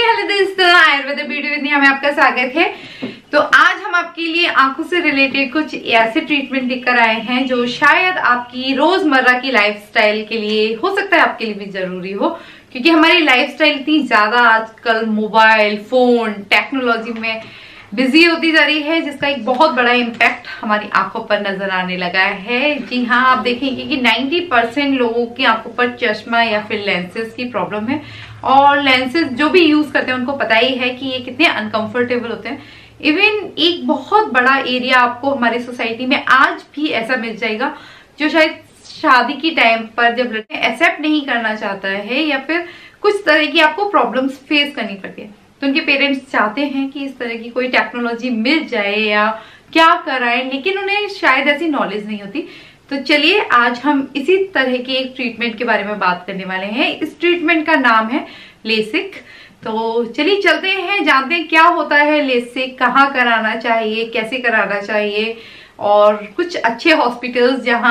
Hello दोस्तों, Ayurveda video में आपका स्वागत है। तो आज हम आपके लिए आंखों से रिलेटेड कुछ ऐसे ट्रीटमेंट लेकर आए हैं जो शायद आपकी रोजमर्रा की लाइफस्टाइल के लिए हो सकता है आपके लिए भी जरूरी हो, क्योंकि हमारी लाइफस्टाइल इतनी ज्यादा आजकल मोबाइल फोन टेक्नोलॉजी में बिजी होती जा रही है, जिसका एक बहुत बड़ा इम्पैक्ट हमारी आंखों पर नजर आने लगा है। जी हाँ, आप देखेंगे कि 90% लोगों की आंखों पर चश्मा या फिर लेंसेज की प्रॉब्लम है, और लेंसेज जो भी यूज करते हैं उनको पता ही है कि ये कितने अनकंफर्टेबल होते हैं। इवन एक बहुत बड़ा एरिया आपको हमारी सोसाइटी में आज भी ऐसा मिल जाएगा जो शायद शादी की टाइम पर जब लड़के एक्सेप्ट नहीं करना चाहता है या फिर कुछ तरह की आपको प्रॉब्लम्स फेस करनी पड़ती है, तो उनके पेरेंट्स चाहते हैं कि इस तरह की कोई टेक्नोलॉजी मिल जाए या क्या कराएं, लेकिन उन्हें शायद ऐसी नॉलेज नहीं होती। तो चलिए आज हम इसी तरह के एक ट्रीटमेंट के बारे में बात करने वाले हैं। इस ट्रीटमेंट का नाम है लेसिक। तो चलिए चलते हैं, जानते हैं क्या होता है लेसिक, कहाँ कराना चाहिए, कैसे कराना चाहिए, और कुछ अच्छे हॉस्पिटल्स जहां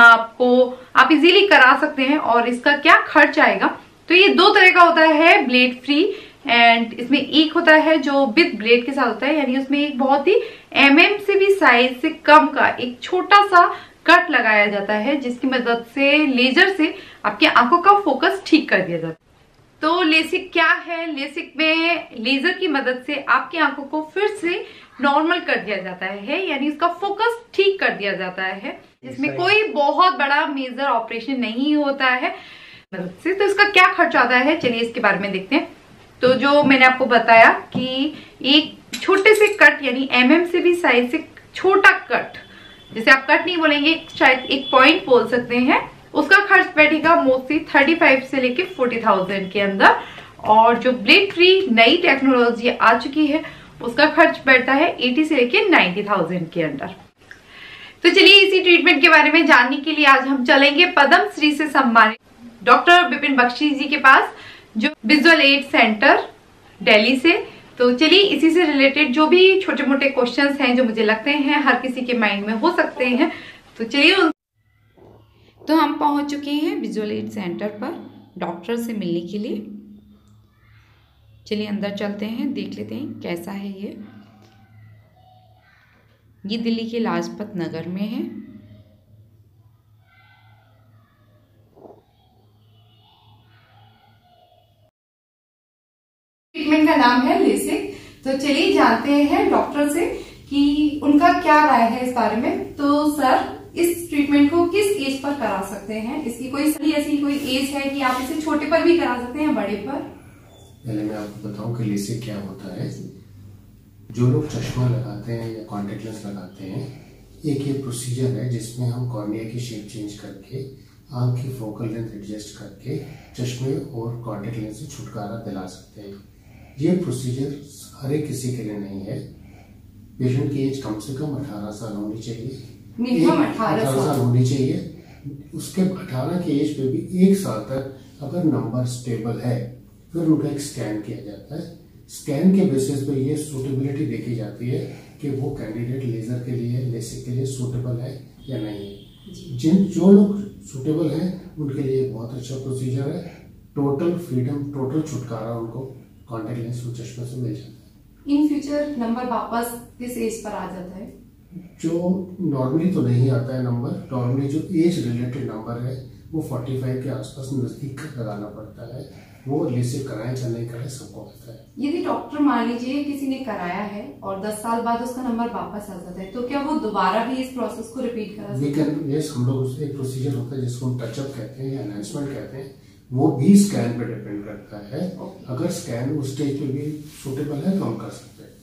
आप इजीली करा सकते हैं और इसका क्या खर्च आएगा। तो ये दो तरह का होता है, ब्लेड फ्री एंड इसमें एक होता है जो विद ब्लेड के साथ होता है, यानी उसमें एक बहुत ही से भी साइज से कम का एक छोटा सा कट लगाया जाता है, जिसकी मदद से लेजर से आपकी आंखों का फोकस ठीक कर दिया जाता है। तो लेसिक क्या है? लेसिक में लेजर की मदद से आपकी आंखों को फिर से नॉर्मल कर दिया जाता है, यानी उसका फोकस ठीक कर दिया जाता है, जिसमें कोई बहुत बड़ा मेजर ऑपरेशन नहीं होता है मदद से। तो इसका क्या खर्च आता है, चलिए इसके बारे में देखते हैं। तो जो मैंने आपको बताया कि एक छोटे से कट यानी से भी साइज से छोटा कट, जिसे आप कट नहीं बोलेंगे, शायद एक पॉइंट बोल सकते हैं, उसका खर्च बैठेगा मोस्टली 35 से लेके 40,000 के अंदर। और जो ब्लेड फ्री नई टेक्नोलॉजी आ चुकी है उसका खर्च बैठता है 80 से लेके 90,000 के अंदर। तो चलिए इसी ट्रीटमेंट के बारे में जानने के लिए आज हम चलेंगे पद्म श्री से सम्मानित डॉक्टर विपिन बख्शी जी के पास, जो विजुअल एड सेंटर दिल्ली से। तो चलिए इसी से रिलेटेड जो भी छोटे मोटे क्वेश्चंस हैं जो मुझे लगते हैं हर किसी के माइंड में हो सकते हैं, तो चलिए। तो हम पहुंच चुके हैं विजुअल एड सेंटर पर डॉक्टर से मिलने के लिए। चलिए अंदर चलते हैं, देख लेते हैं कैसा है ये दिल्ली के लाजपत नगर में है। ट्रीटमेंट का नाम है लेसिक। तो चलिए जानते हैं डॉक्टर से कि उनका क्या राय है इस बारे में। तो सर, इस ट्रीटमेंट को किस एज पर करा सकते हैं? इसकी कोई सही ऐसी कोई एज है कि आप इसे छोटे पर भी करा सकते हैं या बड़े पर? पहले मैं आपको बताऊं कि लेसिक क्या होता है। जो लोग चश्मा लगाते हैं या कॉन्टेक्ट लेंस लगाते हैं, एक ये प्रोसीजर है जिसमें हम कॉर्निया की शेप चेंज करके आंख की फोकल लेंथ एडजस्ट करके चश्मे और कॉन्टेक्ट लेंस से छुटकारा दिला सकते हैं। ये प्रोसीजर हर एक किसी के लिए नहीं है। पेशेंट की एज कम से कम 18 साल होनी चाहिए, मिनिमम 18 साल होनी चाहिए। उसके 18 की एज पे भी 1 साल तक अगर नंबर स्टेबल है फिर उनका एक स्कैन किया जाता है। स्कैन के बेसिस पे ये सूटेबिलिटी देखी जाती है कि वो कैंडिडेट लेजर के लिए, लेसिक के लिए सूटेबल है या नहीं है। जो लोग सूटेबल हैं उनके लिए बहुत अच्छा प्रोसीजर है। टोटल फ्रीडम, टोटल छुटकारा उनको कॉन्टेक्ट लेंस और चश्मे से मिल जाता है। इन फ्यूचर नंबर वापस किस एज पर आ जाता है? जो नॉर्मली तो नहीं आता है नंबर, नॉर्मली जो एज रिलेटेड नंबर है वो 45 के आसपास नजदीक लगाना पड़ता है। वो लेसिक कराएं चाहे नहीं कराएं, सबको पता है। यदि डॉक्टर मान लीजिए किसी ने कराया है और 10 साल बाद उसका नंबर वापस आ जाता है, तो क्या वो दोबारा भी इस प्रोसेस को रिपीट करा सकते हैं? यस, हम लोग एक प्रोसीजर होता है जिसको हम टचअप कहते हैं या एनहांसमेंट कहते हैं, वो भी स्कैन पे डिपेंड करता है। अगर स्कैन उस स्टेज पे भी सूटेबल है तो हम कर सकते हैं।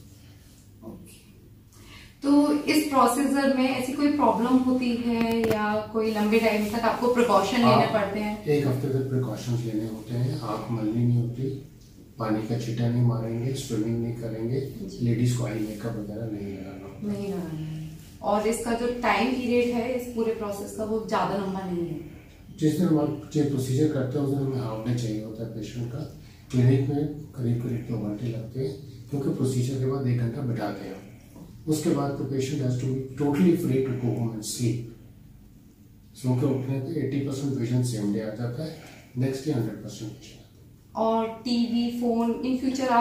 तो इस प्रोसीजर में ऐसी कोई प्रॉब्लम होती है या कोई लंबे टाइम तक आपको प्रिकॉशन लेने पड़ते हैं? 1 हफ्ते तक प्रिकॉशंस लेने होते हैं। आंख मलनी नहीं होती, पानी का छींटा नहीं मारेंगे, स्विमिंग नहीं करेंगे, लेडीज को आई मेकअप वगैरह नहीं लगाना। और इसका जो टाइम पीरियड है इस पूरे प्रोसेस का, वो ज्यादा लंबा नहीं है। जिस दिन हम जो प्रोसीजर करते हैं उस दिन हमें हाफ डे चाहिए होता है पेशेंट का। क्लिनिक में करीब 2 घंटे लगते हैं, क्योंकि प्रोसीजर के बाद 1 घंटा बिठाते हैं। उसके बाद तो patient has to be totally free to go home and sleep. सो के उठने पे 80% विजन सेम डे आ जाता है, नेक्स्ट डे 100% विजन। और टीवी, फोन इन फ्यूचर आप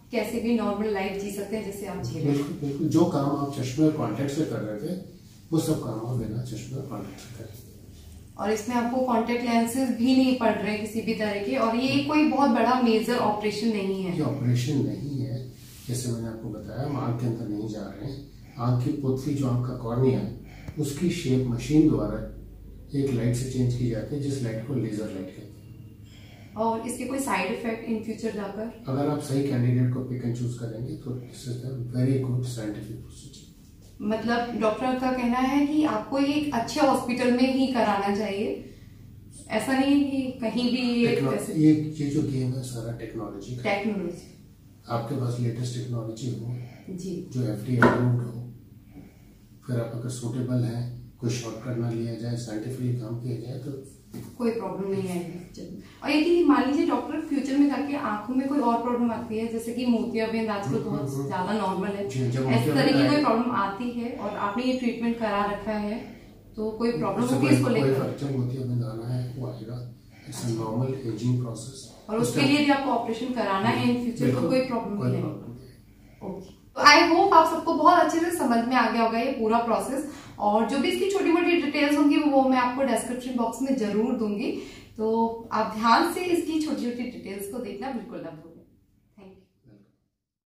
कैसे भी नॉर्मल लाइफ जी सकते हैं जैसे आप जी रहे हैं। बिल्कुल बिल्कुल, जो काम आप चश्मे और कॉन्टेक्ट से कर रहे थे वो सब काम आप बिना चश्मे और कॉन्टेक्ट से करें। और इसमें आपको कॉन्टेक्ट लेंसेज भी नहीं पड़ रहे किसी भी तरह के, और ये कोई बहुत बड़ा मेजर ऑपरेशन नहीं है। ये ऑपरेशन नहीं है, जैसे मैंने आपको बताया, हम आंख के अंदर नहीं जा रहे हैं। आंख की पुतली जो आंख का कॉर्निया है उसकी शेप मशीन द्वारा एक लाइट से चेंज की जाती है, जिस लाइट को लेजर लाइट कहते हैं। और इसके कोई साइड इफेक्ट इन फ्यूचर जाकर, अगर आप सही कैंडिडेट को पिक एंड चूज करेंगे तो this is the very good scientific procedure. मतलब डॉक्टर का कहना है कि आपको ये एक अच्छे हॉस्पिटल में ही कराना चाहिए, ऐसा नहीं है कि कहीं भी ये जो गेम है सारा टेक्नोलॉजी। आपके पास लेटेस्ट टेक्नोलॉजी हो जी, जो FDA अप्रूव्ड हो, फिर आप अगर सूटेबल है, कोई शॉर्टकट ना लिया जाए, साइंटिफिकली काम किया जाए तो कोई प्रॉब्लम नहीं आएगी। और ये कि मान लीजिए डॉक्टर फ्यूचर में जाके आंखों में कोई और प्रॉब्लम आती है, जैसे कि मोतियाबिंद आजकल बहुत ज्यादा नॉर्मल है, इस तरह की कोई प्रॉब्लम आती है और आपने ये ट्रीटमेंट करा रखा है तो कोई प्रॉब्लम होती है इसको लेकर? जब मोतियाबिंद आना है वो आएगा, it's a normal ageing process, और उसके लिए भी आपको ऑपरेशन कराना है इन फ्यूचर तो कोई प्रॉब्लम नहीं है। ओके, तो आई होप आप सबको बहुत अच्छे से समझ में आ गया होगा ये पूरा प्रोसेस, और जो भी इसकी छोटी मोटी डिटेल्स होंगी वो मैं आपको डिस्क्रिप्शन बॉक्स में जरूर दूंगी, तो आप ध्यान से इसकी छोटी छोटी डिटेल्स को देखना बिल्कुल ना भूलें।